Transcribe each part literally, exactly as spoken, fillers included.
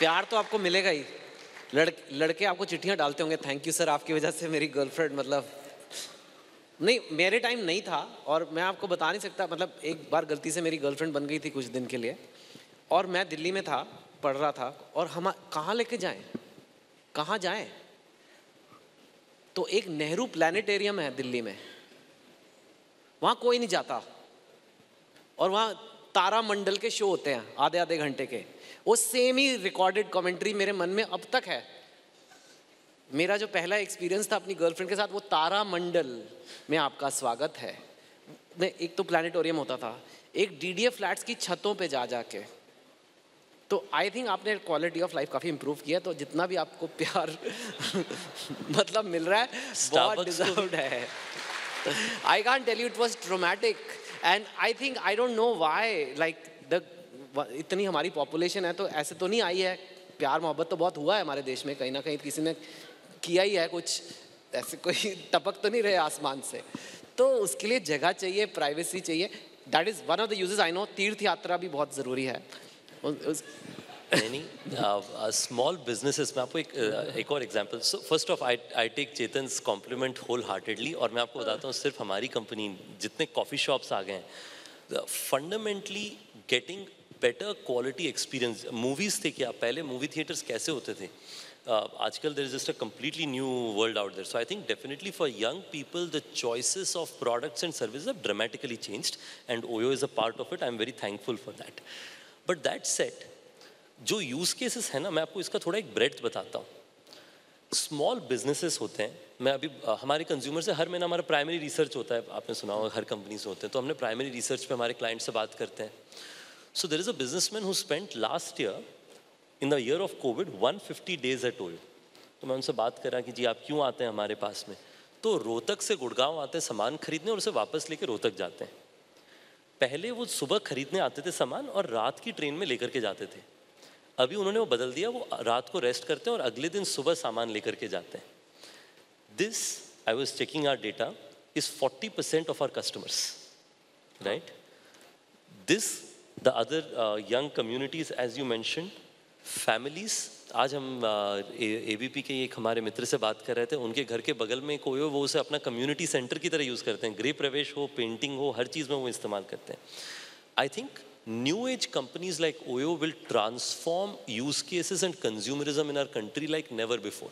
प्यार तो आपको मिलेगा ही, लड़ लड़के आपको चिट्ठियां डालते होंगे, थैंक यू सर आपकी वजह से मेरी गर्लफ्रेंड, मतलब नहीं मेरे टाइम नहीं था और मैं आपको बता नहीं सकता, मतलब एक बार गलती से मेरी गर्लफ्रेंड बन गई थी कुछ दिन के लिए और मैं दिल्ली में था, पढ़ रहा था और हम कहाँ लेके जाएं, कहाँ जाएं? तो एक नेहरू प्लानिटेरियम है दिल्ली में, वहाँ कोई नहीं जाता और वहाँ तारामंडल के शो होते हैं आधे आधे घंटे के, वो सेम ही रिकॉर्डेड कमेंट्री मेरे मन में अब तक है। मेरा जो पहला एक्सपीरियंस था अपनी गर्लफ्रेंड के साथ, वो तारामंडल में आपका स्वागत है। मैं एक तो प्लानिटोरियम होता था, एक डीडीए फ्लैट्स की छतों पे जा जा के। तो आई थिंक आपने क्वालिटी ऑफ लाइफ काफ़ी इंप्रूव किया, तो जितना भी आपको प्यार मतलब मिल रहा है बहुत डिजर्व्ड है। I can't tell you, it was traumatic and I think I don't know why, like the इतनी हमारी पॉपुलेशन है तो ऐसे तो नहीं आई है, प्यार मोहब्बत तो बहुत हुआ है हमारे देश में, कहीं ना कहीं किसी ने किया ही है कुछ, ऐसे कोई टपक तो नहीं रहे आसमान से। तो उसके लिए जगह चाहिए, प्राइवेसी चाहिए, that is one of the uses. I know तीर्थ यात्रा भी बहुत ज़रूरी है। नहीं, स्मॉल बिजनेसेस में आपको एक uh, एक और example. So first of I I take Chetan's compliment wholeheartedly, और मैं आपको बताता हूँ सिर्फ हमारी कंपनी जितने कॉफ़ी शॉप्स आ गए हैं, fundamentally getting better quality experience. Movies थे क्या, पहले मूवी थिएटर्स कैसे होते थे, uh, आजकल there is just a completely new world out there. So I think definitely for young people the choices of products and services have dramatically changed and OYO is a part of it. I am very thankful for that. But that set, जो use cases है ना, मैं आपको इसका थोड़ा एक breadth बताता हूँ। स्मॉल बिजनेसेस होते हैं, मैं अभी हमारे कंज्यूमर से हर महीना हमारा प्राइमरी रिसर्च होता है, आपने सुना होगा हर कंपनी से होते हैं, तो हमने प्राइमरी रिसर्च पे हमारे क्लाइंट से बात करते हैं। So there is a businessman who spent last year in the year of Covid one fifty days at OYO. तो मैं उनसे बात करा कि जी आप क्यों आते हैं हमारे पास में, तो रोहतक से गुड़गांव आते हैं सामान खरीदने और उसे वापस लेकर रोहतक जाते हैं। पहले वो सुबह खरीदने आते थे सामान और रात की ट्रेन में लेकर के जाते थे, अभी उन्होंने वो बदल दिया, वो रात को रेस्ट करते हैं और अगले दिन सुबह सामान लेकर के जाते हैं। This, I was checking our data, is forty percent of our customers, right? This the other young communities as you mentioned, families. आज हम एबीपी के एक हमारे मित्र से बात कर रहे थे, उनके घर के बगल में कोई हो, वो उसे अपना कम्युनिटी सेंटर की तरह यूज़ करते हैं, गृह प्रवेश हो, पेंटिंग हो, हर चीज़ में वो इस्तेमाल करते हैं। I think new age companies like Oyo will transform use cases and consumerism in our country like never before.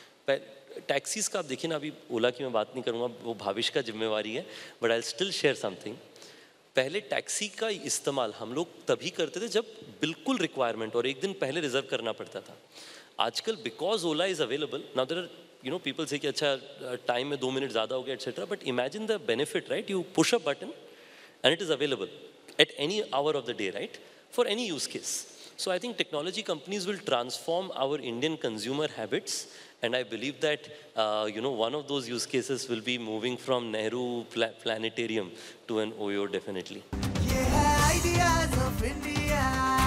Taxis का आप देखिए ना, अभी ओला की मैं बात नहीं करूँगा, वो भाविश का जिम्मेवारी है, but I still share something. पहले टैक्सी का इस्तेमाल हम लोग तभी करते थे जब बिल्कुल रिक्वायरमेंट और एक दिन पहले रिजर्व करना पड़ता था। आजकल because Ola is available now, there are you know people say कि अच्छा टाइम में दो मिनट ज़्यादा हो गया etcetera, but imagine the benefit, right? You push a button and it is available at any hour of the day, right? For any use case. So I think technology companies will transform our Indian consumer habits, and I believe that uh, you know one of those use cases will be moving from Nehru Pla Planetarium to an Oyo, definitely. Yeah, ideas of India.